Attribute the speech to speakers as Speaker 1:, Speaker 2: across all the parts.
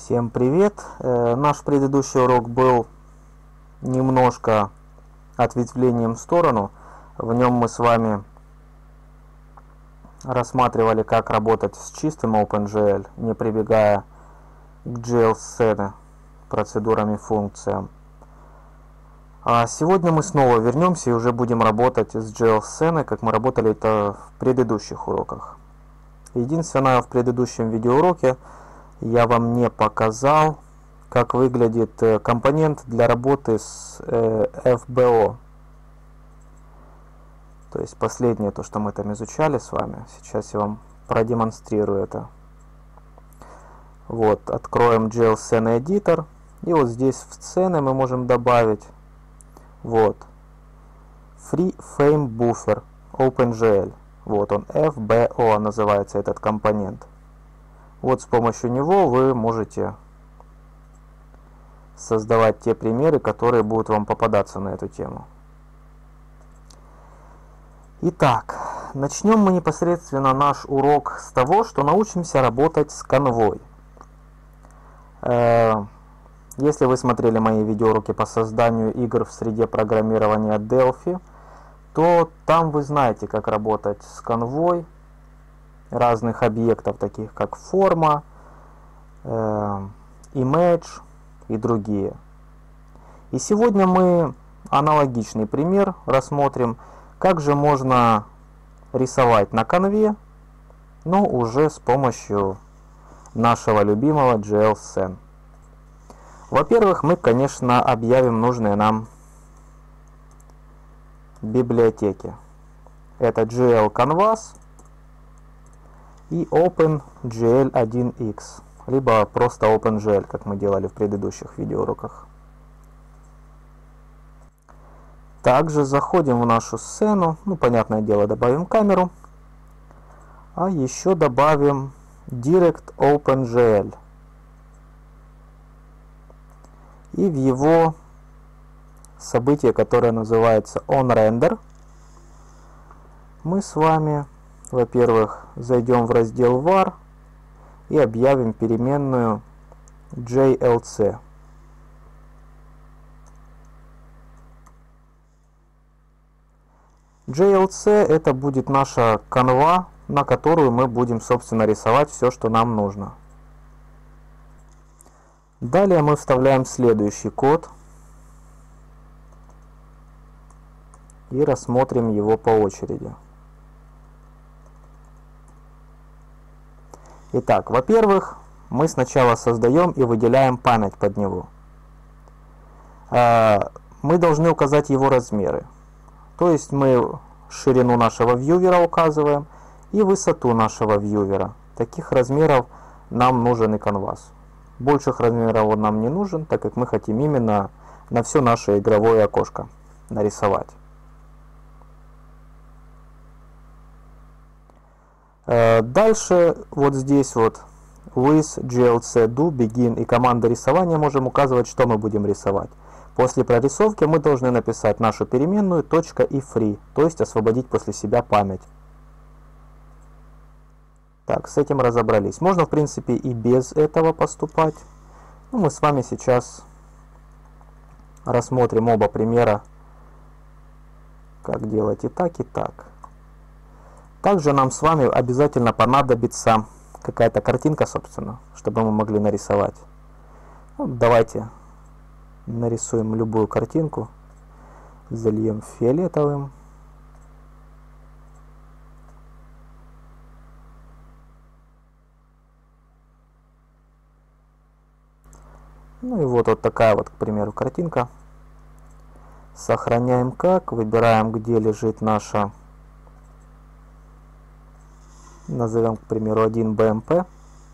Speaker 1: Всем привет! Наш предыдущий урок был немножко ответвлением в сторону. В нем мы с вами рассматривали, как работать с чистым OpenGL, не прибегая к GL-сцене, процедурам и функциям. А сегодня мы снова вернемся и уже будем работать с GL-сценой, как мы работали это в предыдущих уроках. Единственное, в предыдущем видеоуроке я вам не показал, как выглядит компонент для работы с FBO. То есть последнее, то, что мы там изучали с вами. Сейчас я вам продемонстрирую это. Вот, откроем GL Scene Editor. И вот здесь в сцены мы можем добавить вот Free Frame Buffer OpenGL. Вот он, FBO называется этот компонент. Вот с помощью него вы можете создавать те примеры, которые будут вам попадаться на эту тему. Итак, начнем мы непосредственно наш урок с того, что научимся работать с конвой. Если вы смотрели мои видеоуроки по созданию игр в среде программирования Delphi, то там вы знаете, как работать с конвой разных объектов, таких как форма, image и другие. И сегодня мы аналогичный пример рассмотрим, как же можно рисовать на конве, но уже с помощью нашего любимого GL-Scene. Во-первых, мы, конечно, объявим нужные нам библиотеки. Это GL Canvas и OpenGL1X, либо просто OpenGL, как мы делали в предыдущих видеоуроках. Также заходим в нашу сцену, понятное дело, добавим камеру, а еще добавим Direct OpenGL. И в его событие, которое называется OnRender, мы с вами, во-первых, зайдем в раздел var и объявим переменную JLC. JLC это будет наша канва, на которую мы будем, собственно, рисовать все, что нам нужно. Далее мы вставляем следующий код и рассмотрим его по очереди. Итак, во-первых, мы сначала создаем и выделяем память под него. Мы должны указать его размеры. То есть мы ширину нашего вьювера указываем и высоту нашего вьювера. Таких размеров нам нужен и канвас. Больших размеров он нам не нужен, так как мы хотим именно на все наше игровое окошко нарисовать. Дальше вот здесь вот with glc do begin и команда рисования можем указывать, что мы будем рисовать. После прорисовки мы должны написать нашу переменную точка и free, то есть освободить после себя память. Так, с этим разобрались. Можно, в принципе, и без этого поступать. Мы с вами сейчас рассмотрим оба примера, как делать и так, и так. Также нам с вами обязательно понадобится какая-то картинка, собственно, чтобы мы могли нарисовать. Давайте нарисуем любую картинку, зальем фиолетовым. И вот такая вот, к примеру, картинка. Сохраняем как, выбираем, где лежит наша, назовем, к примеру, 1 BMP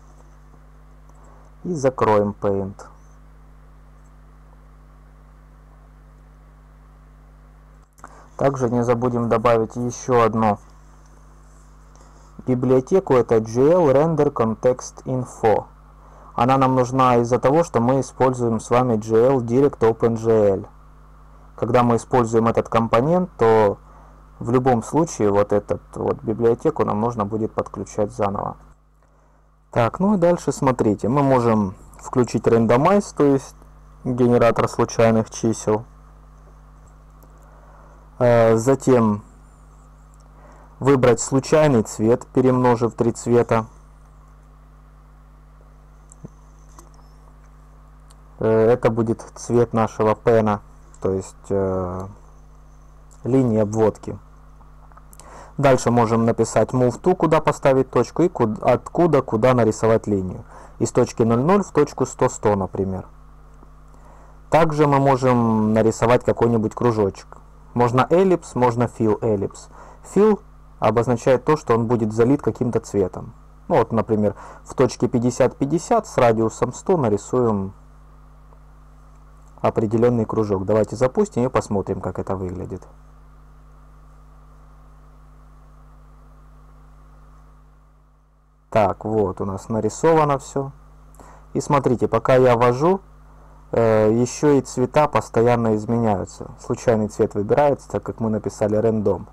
Speaker 1: и закроем Paint. Также не забудем добавить еще одну библиотеку, это GL Render Context Info. Она нам нужна из-за того, что мы используем с вами GL Direct OpenGL. Когда мы используем этот компонент, то в любом случае вот эту библиотеку нам нужно будет подключать заново. Так, и дальше смотрите, мы можем включить randomize, то есть генератор случайных чисел. Затем выбрать случайный цвет, перемножив 3 цвета. Это будет цвет нашего пена, то есть линии обводки. Дальше можем написать move to, куда поставить точку, и откуда куда нарисовать линию. Из точки 00 в точку 100-100, например. Также мы можем нарисовать какой-нибудь кружочек. Можно эллипс, можно fill эллипс. Fill обозначает то, что он будет залит каким-то цветом. Ну вот, например, в точке 50-50 с радиусом 100 нарисуем определенный кружок. Давайте запустим и посмотрим, как это выглядит. Так, вот у нас нарисовано все. И смотрите, пока я ввожу, еще и цвета постоянно изменяются. Случайный цвет выбирается, так как мы написали random.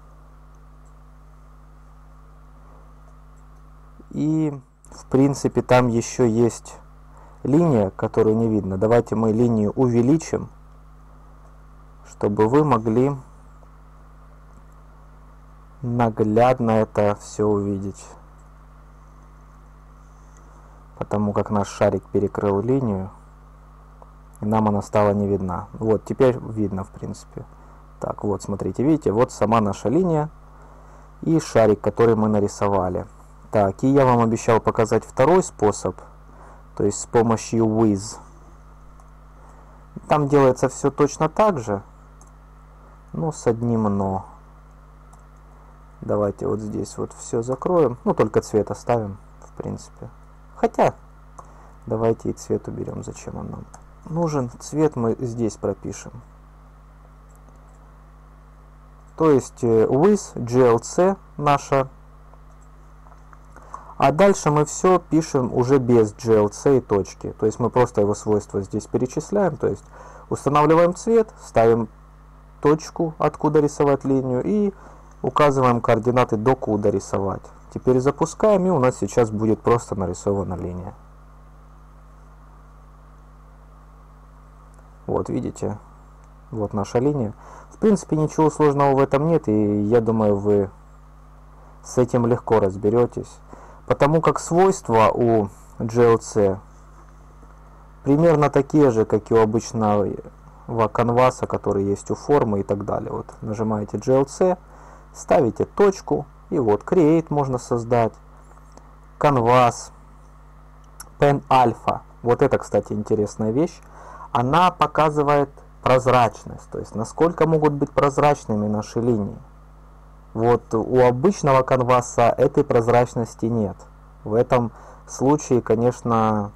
Speaker 1: И в принципе там еще есть линия, которую не видно. Давайте мы линию увеличим, чтобы вы могли наглядно это все увидеть. Потому как наш шарик перекрыл линию, и нам она стала не видна. Вот, теперь видно, в принципе. Так, вот, смотрите, видите, вот сама наша линия и шарик, который мы нарисовали. Так, и я вам обещал показать второй способ, то есть с помощью with. Там делается все точно так же, но с одним но. Давайте вот здесь вот все закроем, ну только цвет оставим, в принципе. Хотя, давайте и цвет уберем, зачем он нам нужен. Цвет мы здесь пропишем. То есть with glc наша. А дальше мы все пишем уже без glc и точки. То есть мы просто его свойства здесь перечисляем. То есть устанавливаем цвет, ставим точку, откуда рисовать линию, и указываем координаты, докуда рисовать. Теперь запускаем, и у нас сейчас будет просто нарисована линия. Вот, видите? Вот наша линия. В принципе, ничего сложного в этом нет, и я думаю, вы с этим легко разберетесь. Потому как свойства у glc примерно такие же, как и у обычного канваса, который есть у формы и так далее. Вот, нажимаете glc, ставите точку. И вот, create можно создать, canvas, pen alpha. Вот это, кстати, интересная вещь. Она показывает прозрачность, то есть насколько могут быть прозрачными наши линии. Вот у обычного канваса этой прозрачности нет. В этом случае, конечно,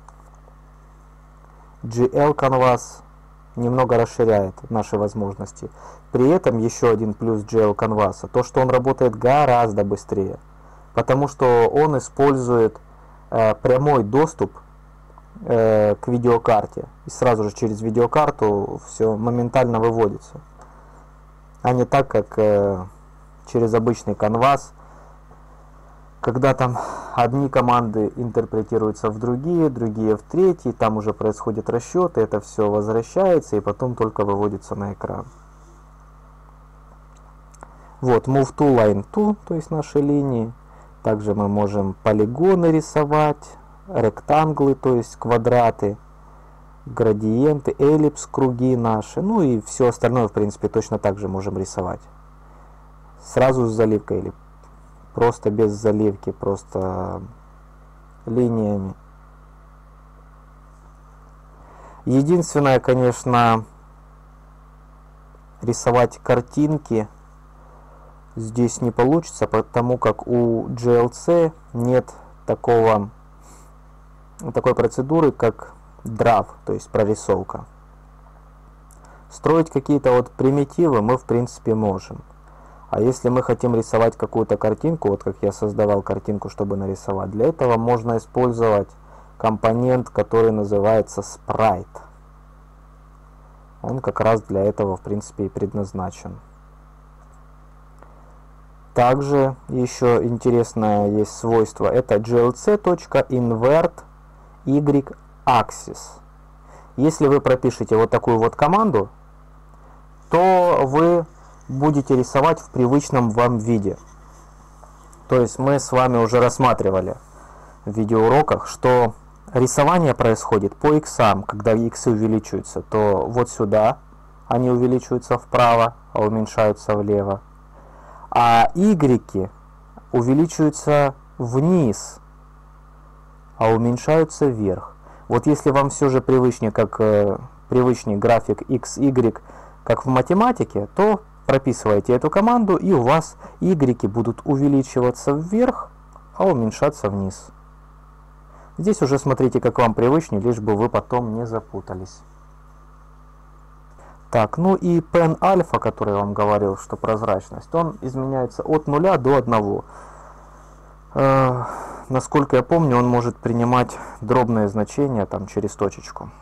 Speaker 1: GL Canvas немного расширяет наши возможности. При этом еще один плюс GL Canvas, то что он работает гораздо быстрее, потому что он использует прямой доступ к видеокарте, и сразу же через видеокарту все моментально выводится, а не так, как через обычный Canvas, когда там одни команды интерпретируются в другие, другие в третьи, там уже происходят расчеты, это все возвращается и потом только выводится на экран. Вот, move to line to, то есть наши линии. Также мы можем полигоны рисовать, ректанглы, то есть квадраты, градиенты, эллипс, круги наши. Ну и все остальное, в принципе, точно так же можем рисовать. Сразу с заливкой или просто без заливки, просто линиями. Единственное, конечно, рисовать картинки здесь не получится, потому как у glc нет такой процедуры, как draw, то есть прорисовка. Строить какие-то вот примитивы мы в принципе можем. А если мы хотим рисовать какую-то картинку, вот как я создавал картинку, чтобы нарисовать, для этого можно использовать компонент, который называется Sprite. Он как раз для этого, в принципе, и предназначен. Также еще интересное есть свойство. Это glc.invert y axis. Если вы пропишете вот такую вот команду, то вы будете рисовать в привычном вам виде. То есть мы с вами уже рассматривали в видеоуроках, что рисование происходит по иксам. Когда иксы увеличиваются, то вот сюда они увеличиваются вправо, а уменьшаются влево. А игреки увеличиваются вниз, а уменьшаются вверх. Вот если вам все же привычнее, как привычнее график x, y, как в математике, то прописываете эту команду, и у вас игреки будут увеличиваться вверх, а уменьшаться вниз. Здесь уже смотрите, как вам привычнее, лишь бы вы потом не запутались. Так, ну и pen альфа, который я вам говорил, что прозрачность, он изменяется от 0 до 1. Насколько я помню, он может принимать дробные значения там через точечку.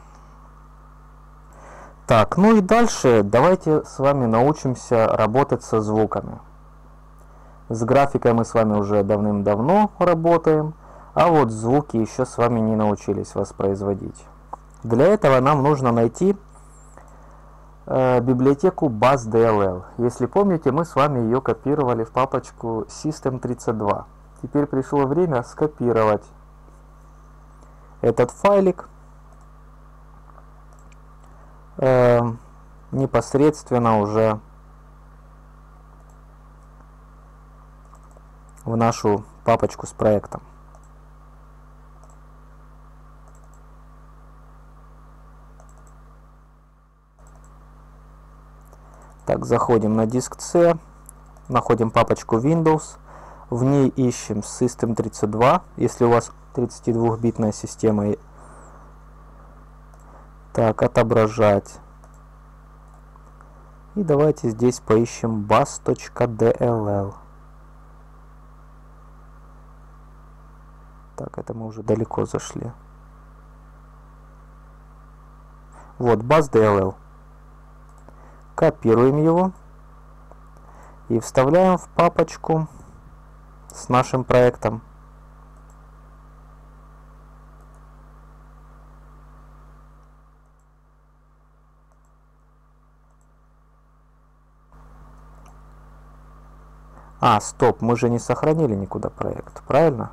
Speaker 1: Так, ну и дальше давайте с вами научимся работать со звуками. С графикой мы с вами уже давным-давно работаем, а вот звуки еще с вами не научились воспроизводить. Для этого нам нужно найти библиотеку BassDLL. Если помните, мы с вами ее копировали в папочку System32. Теперь пришло время скопировать этот файлик непосредственно уже в нашу папочку с проектом. Так, заходим на диск C, находим папочку Windows, в ней ищем System32, если у вас 32-битная система. Так, отображать. И давайте здесь поищем bass.dll. Так, это мы уже далеко зашли. Вот, bass.dll. Копируем его и вставляем в папочку с нашим проектом. Стоп, мы же не сохранили никуда проект, правильно?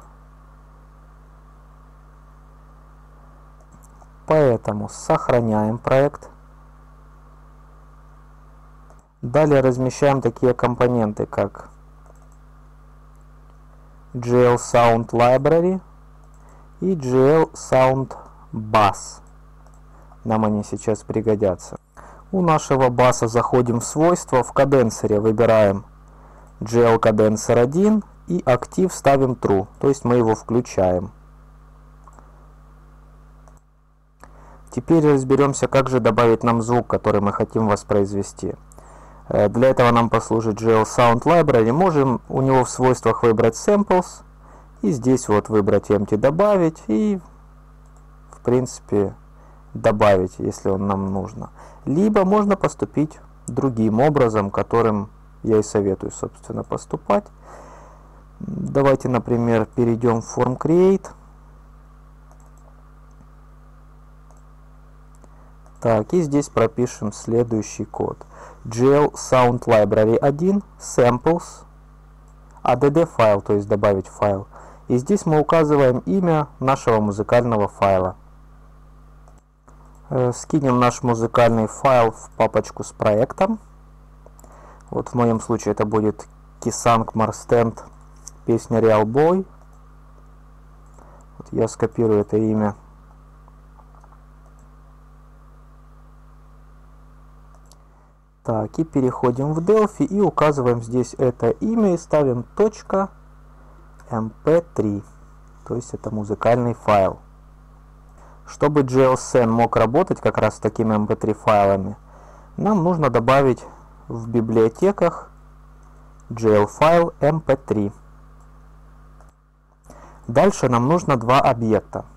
Speaker 1: Поэтому сохраняем проект. Далее размещаем такие компоненты, как GL Sound Library и GL Sound Bass. Нам они сейчас пригодятся. У нашего баса заходим в свойства, в каденсере выбираем GL Condenser 1 и актив ставим True, то есть мы его включаем. Теперь разберемся, как же добавить нам звук, который мы хотим воспроизвести. Для этого нам послужит GL Sound Library. Можем у него в свойствах выбрать Samples и здесь вот выбрать Empty добавить и в принципе добавить, если он нам нужно. Либо можно поступить другим образом, которым я и советую, собственно, поступать. Давайте, например, перейдем в Form Create. Так, и здесь пропишем следующий код. GL Sound Library 1 Samples add файл, то есть добавить файл. И здесь мы указываем имя нашего музыкального файла. Скинем наш музыкальный файл в папочку с проектом. Вот в моем случае это будет Kisang Marstand, песня Real Boy. Вот я скопирую это имя. Так, и переходим в Delphi и указываем здесь это имя и ставим .mp3, то есть это музыкальный файл. Чтобы GLSen мог работать как раз с такими mp3 файлами, нам нужно добавить в библиотеках GL файл mp3. Дальше нам нужно два объекта.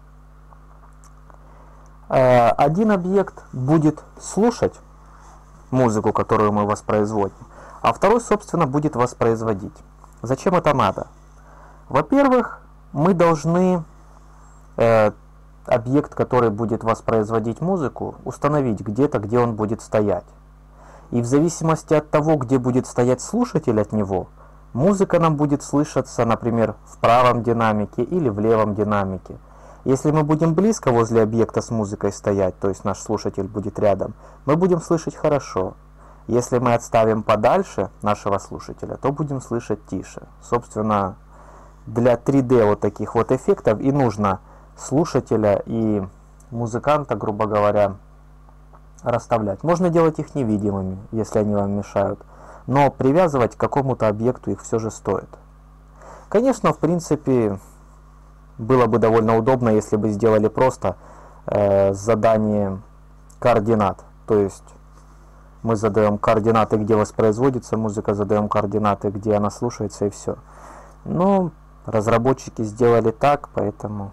Speaker 1: Один объект будет слушать музыку, которую мы воспроизводим, а второй, собственно, будет воспроизводить. Зачем это надо? Во-первых, мы должны объект, который будет воспроизводить музыку, установить где-то, где он будет стоять. И в зависимости от того, где будет стоять слушатель от него, музыка нам будет слышаться, например, в правом динамике или в левом динамике. Если мы будем близко возле объекта с музыкой стоять, то есть наш слушатель будет рядом, мы будем слышать хорошо. Если мы отставим подальше нашего слушателя, то будем слышать тише. Собственно, для 3D вот таких вот эффектов и нужно слушателя и музыканта, грубо говоря, расставлять. Можно делать их невидимыми, если они вам мешают, но привязывать к какому-то объекту их все же стоит. Конечно, в принципе, было бы довольно удобно, если бы сделали просто задание координат. То есть мы задаем координаты, где воспроизводится музыка, задаем координаты, где она слушается, и все. Но разработчики сделали так, поэтому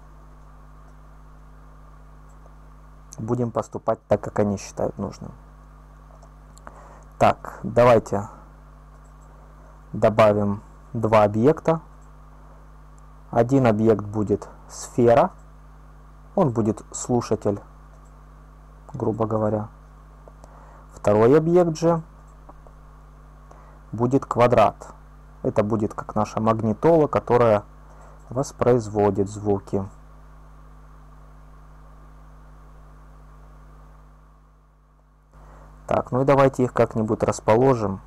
Speaker 1: будем поступать так, как они считают нужным. Так, давайте добавим два объекта. Один объект будет сфера, он будет слушатель, грубо говоря. Второй объект же будет квадрат. Это будет как наша магнитола, которая воспроизводит звуки. Так, ну и давайте их как-нибудь расположим.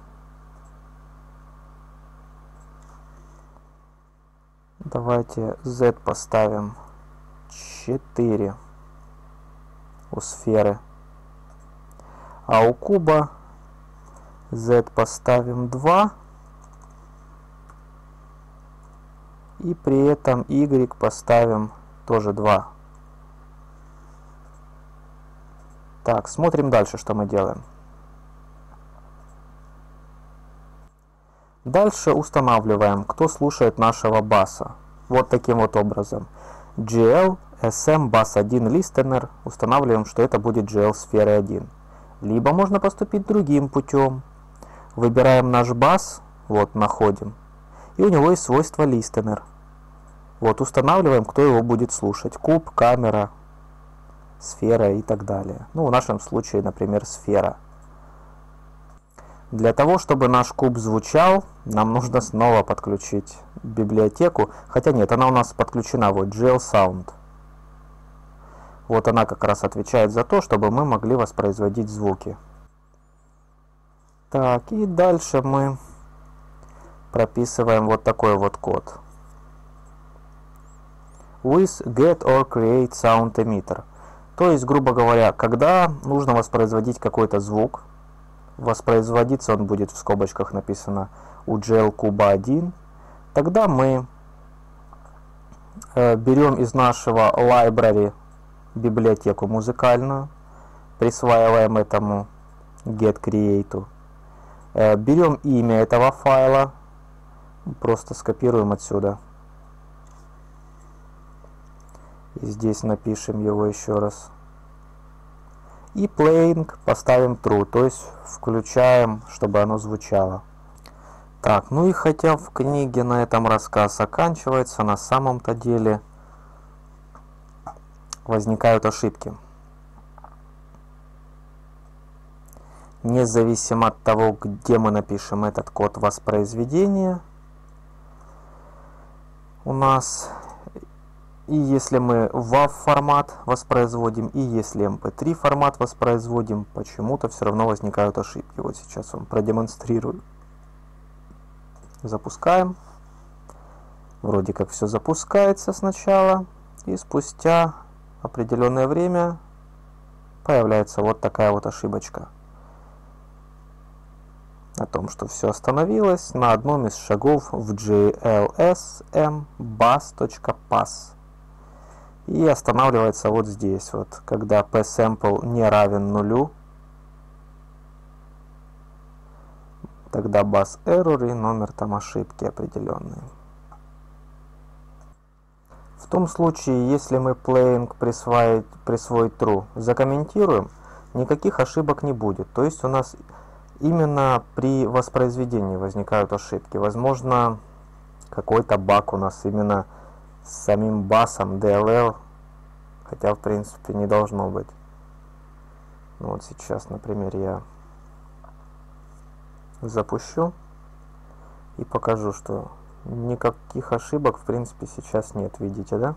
Speaker 1: Давайте Z поставим 4 у сферы. А у куба Z поставим 2. И при этом Y поставим тоже 2. Так, смотрим дальше, что мы делаем. Дальше устанавливаем, кто слушает нашего баса. Вот таким вот образом. GL SM Bass 1 Listener. Устанавливаем, что это будет GL сферы 1. Либо можно поступить другим путем. Выбираем наш бас, вот находим. И у него есть свойство Listener. Вот устанавливаем, кто его будет слушать. Куб, камера, сфера и так далее. Ну, в нашем случае, например, сфера. Для того, чтобы наш куб звучал, нам нужно снова подключить библиотеку. Хотя нет, она у нас подключена, вот GL Sound. Вот она как раз отвечает за то, чтобы мы могли воспроизводить звуки. Так, и дальше мы прописываем вот такой вот код. With get or create sound emitter. То есть, грубо говоря, когда нужно воспроизводить какой-то звук, воспроизводиться он будет в скобочках написано у GL куба 1, тогда мы берем из нашего library библиотеку музыкальную, присваиваем этому get create, берем имя этого файла, просто скопируем отсюда. И здесь напишем его еще раз. И playing поставим true, то есть включаем, чтобы оно звучало. Так, ну и хотя в книге на этом рассказ оканчивается, на самом-то деле возникают ошибки. Независимо от того, где мы напишем этот код воспроизведения, у нас... И если мы WAV формат воспроизводим, и если MP3 формат воспроизводим, почему-то все равно возникают ошибки. Вот сейчас вам продемонстрирую. Запускаем. Вроде как все запускается сначала, и спустя определенное время появляется вот такая вот ошибочка. О том, что все остановилось на одном из шагов в GLSM bass.pass. И останавливается вот здесь, вот, когда pSample не равен нулю, тогда bass error и номер там ошибки определенные. В том случае, если мы playing присвоить true закомментируем, никаких ошибок не будет. То есть у нас именно при воспроизведении возникают ошибки. Возможно, какой-то баг у нас именно с самим басом DLL Хотя, в принципе, не должно быть. Ну, вот сейчас, например, я запущу и покажу, что никаких ошибок, в принципе, сейчас нет. Видите, да?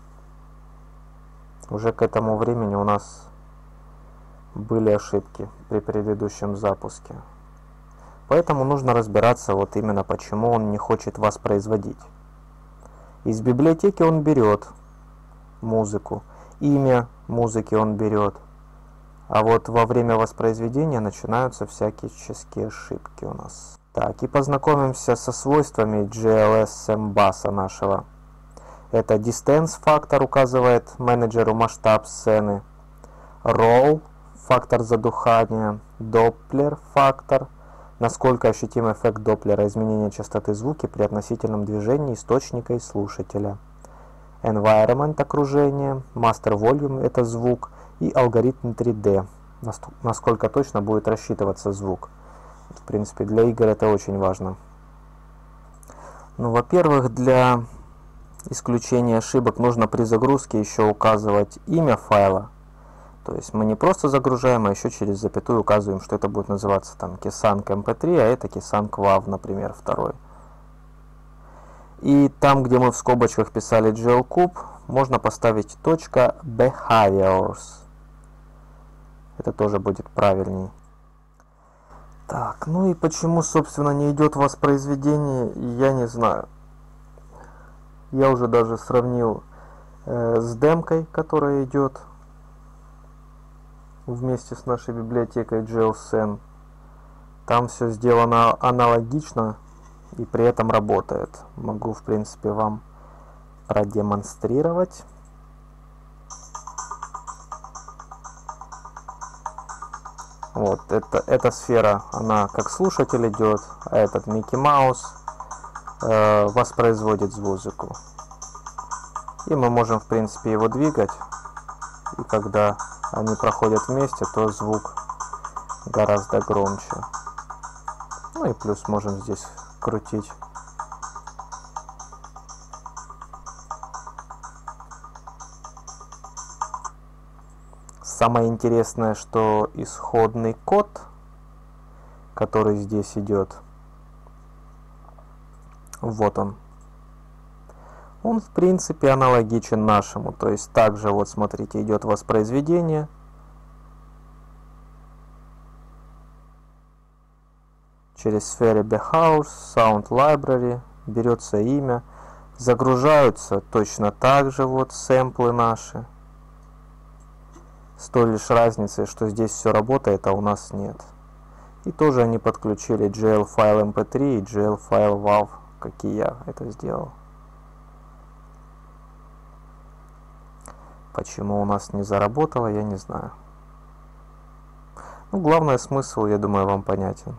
Speaker 1: Уже к этому времени у нас были ошибки при предыдущем запуске. Поэтому нужно разбираться, вот именно почему он не хочет воспроизводить. Из библиотеки он берет музыку, имя музыки он берет, а вот во время воспроизведения начинаются всякие ошибки у нас. Так, и познакомимся со свойствами GLSM баса нашего. Это Distance фактор указывает менеджеру масштаб сцены, Roll фактор задухания, Doppler фактор, насколько ощутим эффект Доплера, изменение частоты звука при относительном движении источника и слушателя, Environment окружение, Master Volume это звук и алгоритм 3D, насколько точно будет рассчитываться звук. В принципе, для игр это очень важно. Ну, во-первых, для исключения ошибок нужно при загрузке еще указывать имя файла. То есть мы не просто загружаем, а еще через запятую указываем, что это будет называться там Keysank MP3, а это Keysank WAV, например, второй. И там, где мы в скобочках писали GLCube, можно поставить .behaviors. Это тоже будет правильней. Так, ну и почему, собственно, не идет воспроизведение, я не знаю. Я уже даже сравнил с демкой, которая идет вместе с нашей библиотекой GLSN. Там все сделано аналогично и при этом работает. Могу, в принципе, вам продемонстрировать. Вот, эта сфера, она как слушатель идет, а этот Микки Маус воспроизводит музыку. И мы можем, в принципе, его двигать. И когда они проходят вместе, то звук гораздо громче. Ну и плюс можем здесь крутить. Самое интересное, что исходный код, который здесь идет, вот он в принципе аналогичен нашему. То есть также вот смотрите, идет воспроизведение. Через сферы Behaviors, Sound Library берется имя, загружаются точно так же вот сэмплы наши. С той лишь разницей, что здесь все работает, а у нас нет. И тоже они подключили GL файл MP3 и GL файл WAV, как и я это сделал. Почему у нас не заработало, я не знаю. Ну, главный смысл, я думаю, вам понятен.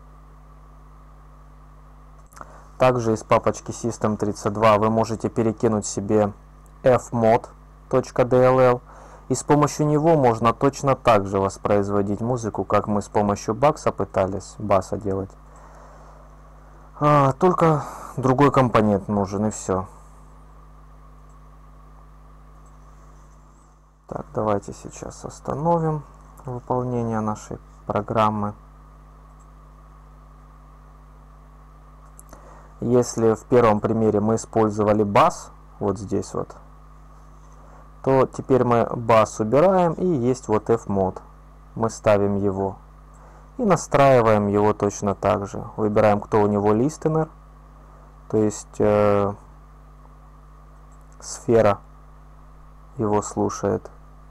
Speaker 1: Также из папочки System32 вы можете перекинуть себе fmod.dll, и с помощью него можно точно так же воспроизводить музыку, как мы с помощью баса пытались делать. Только другой компонент нужен, и все. Так, давайте сейчас остановим выполнение нашей программы. Если в первом примере мы использовали бас, вот здесь вот, то теперь мы бас убираем, и есть вот fmod. Мы ставим его и настраиваем его точно так же. Выбираем, кто у него listener, то есть сфера его слушает.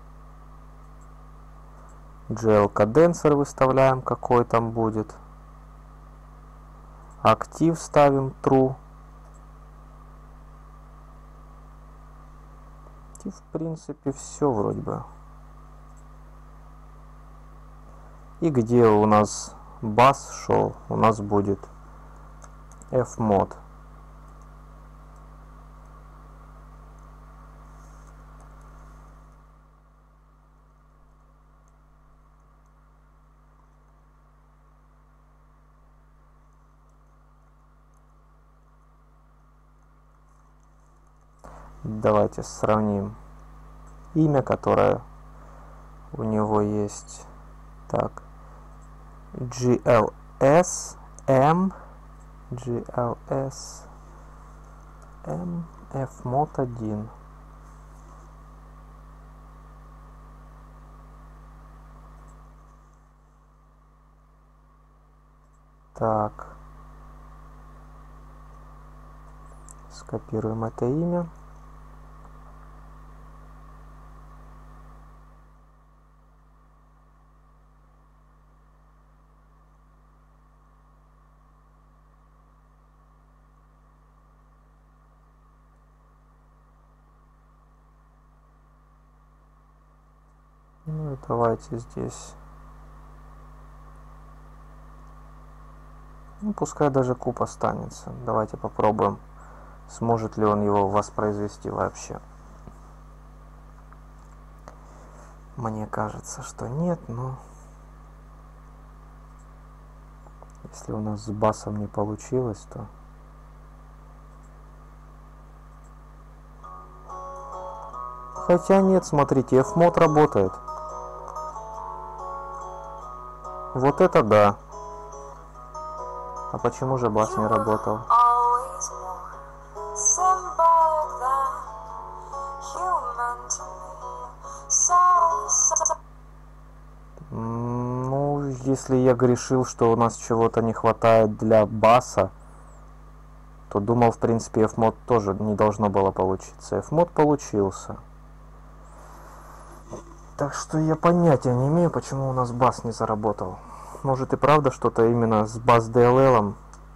Speaker 1: GL конденсер выставляем, какой там будет. Актив ставим true. И в принципе все вроде бы. И где у нас бас шел, у нас будет fmod. Давайте сравним имя, которое у него есть. Так, GLS M Fmod 1. Так, скопируем это имя. Ну и давайте здесь. Ну, пускай даже куб останется. Давайте попробуем, сможет ли он его воспроизвести вообще. Мне кажется, что нет, но если у нас с басом не получилось, то... Хотя нет, смотрите, Fmod работает. Вот это да. А почему же бас не работал? Ну, если я грешил, что у нас чего-то не хватает для баса, то думал, в принципе, Fmod тоже не должно было получиться. Fmod получился. Так что я понятия не имею, почему у нас бас не заработал. Может и правда что-то именно с бас DLL.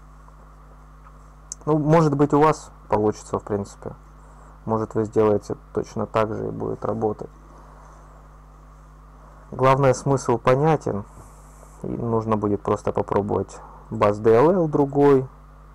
Speaker 1: Ну, может быть, у вас получится, в принципе. Может, вы сделаете точно так же и будет работать. Главное, смысл понятен. И нужно будет просто попробовать бас DLL другой.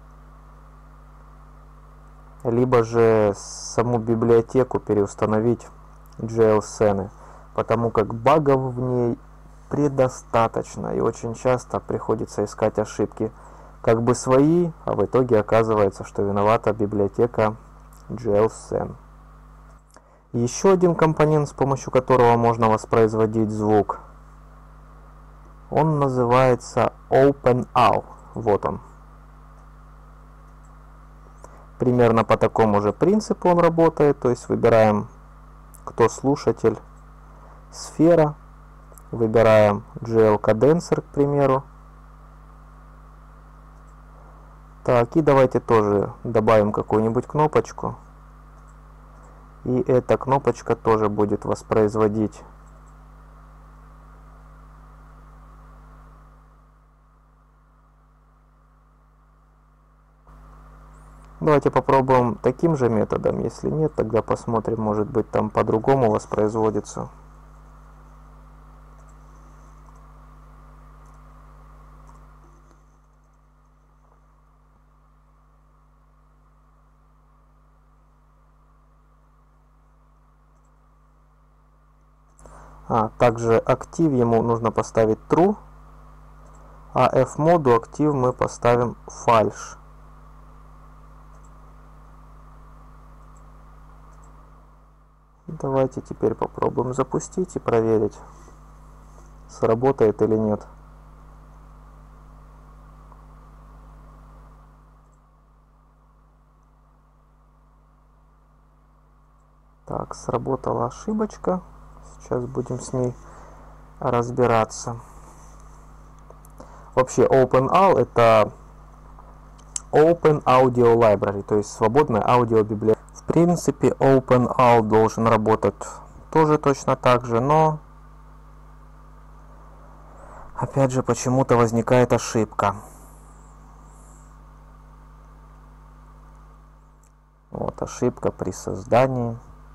Speaker 1: Либо же саму библиотеку переустановить GL-сцены. Потому как багов в ней предостаточно. И очень часто приходится искать ошибки. Как бы свои, а в итоге оказывается, что виновата библиотека GL-сцен. Еще один компонент, с помощью которого можно воспроизводить звук, он называется OpenAll. Вот он. Примерно по такому же принципу он работает. То есть выбираем, кто слушатель, сфера, выбираем GL-каденсер, к примеру. Так, и давайте тоже добавим какую-нибудь кнопочку. И эта кнопочка тоже будет воспроизводить Давайте попробуем таким же методом. Если нет, тогда посмотрим, может быть, там по-другому воспроизводится. Также актив ему нужно поставить true, а fmodu актив мы поставим false. Давайте теперь попробуем запустить и проверить, сработает или нет. Так, сработала ошибочка. Сейчас будем с ней разбираться. Вообще OpenAll это Open Audio Library, то есть свободная аудиобиблиотека. В принципе, OpenAll должен работать тоже точно так же, но опять же почему-то возникает ошибка. Вот ошибка при создании.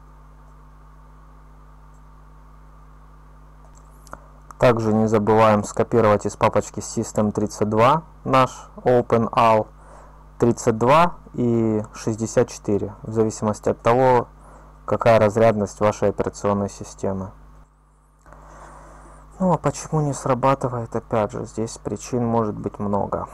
Speaker 1: Также не забываем скопировать из папочки System32 наш OpenAll 32 и 64, в зависимости от того, какая разрядность вашей операционной системы. Ну а почему не срабатывает, опять же, здесь причин может быть много.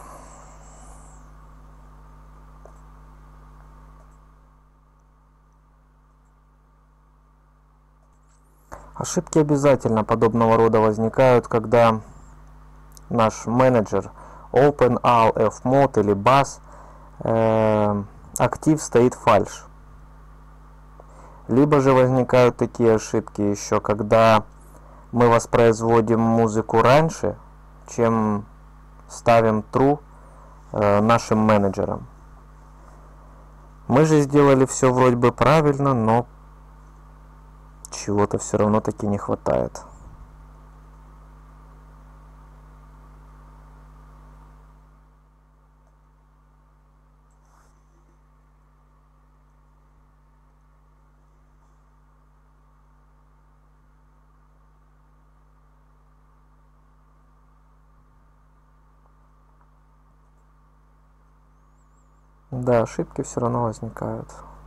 Speaker 1: Ошибки обязательно подобного рода возникают, когда наш менеджер OpenAL, Fmod или Bass актив стоит фальш. Либо же возникают такие ошибки еще, когда мы воспроизводим музыку раньше, чем ставим true нашим менеджерам. Мы же сделали все вроде бы правильно, но чего-то все равно таки не хватает. Да, ошибки все равно возникают.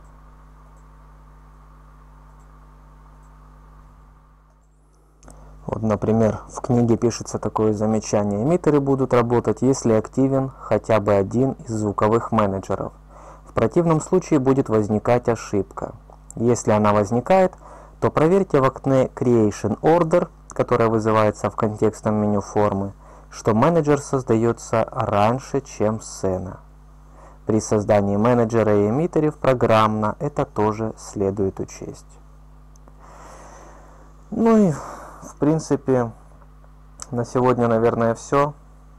Speaker 1: Вот, например, в книге пишется такое замечание: эмиттеры будут работать, если активен хотя бы один из звуковых менеджеров. В противном случае будет возникать ошибка. Если она возникает, то проверьте в окне Creation Order, которое вызывается в контекстном меню формы, что менеджер создается раньше, чем сцена. При создании менеджера и эмиттеров программно это тоже следует учесть. Ну и в принципе на сегодня, наверное, все.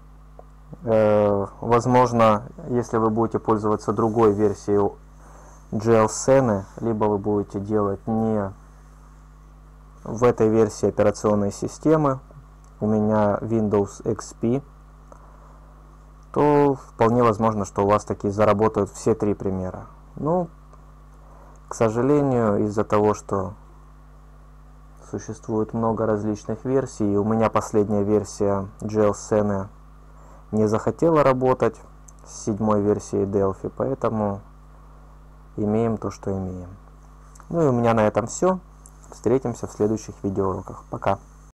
Speaker 1: Возможно, если вы будете пользоваться другой версией GL-сцены, либо вы будете делать не в этой версии операционной системы, у меня Windows XP, то вполне возможно, что у вас таки заработают все три примера. Ну, к сожалению, из-за того, что существует много различных версий, и у меня последняя версия GL-сцены не захотела работать с 7-й версией Delphi, поэтому имеем то, что имеем. Ну и у меня на этом все. Встретимся в следующих видеоуроках. Пока.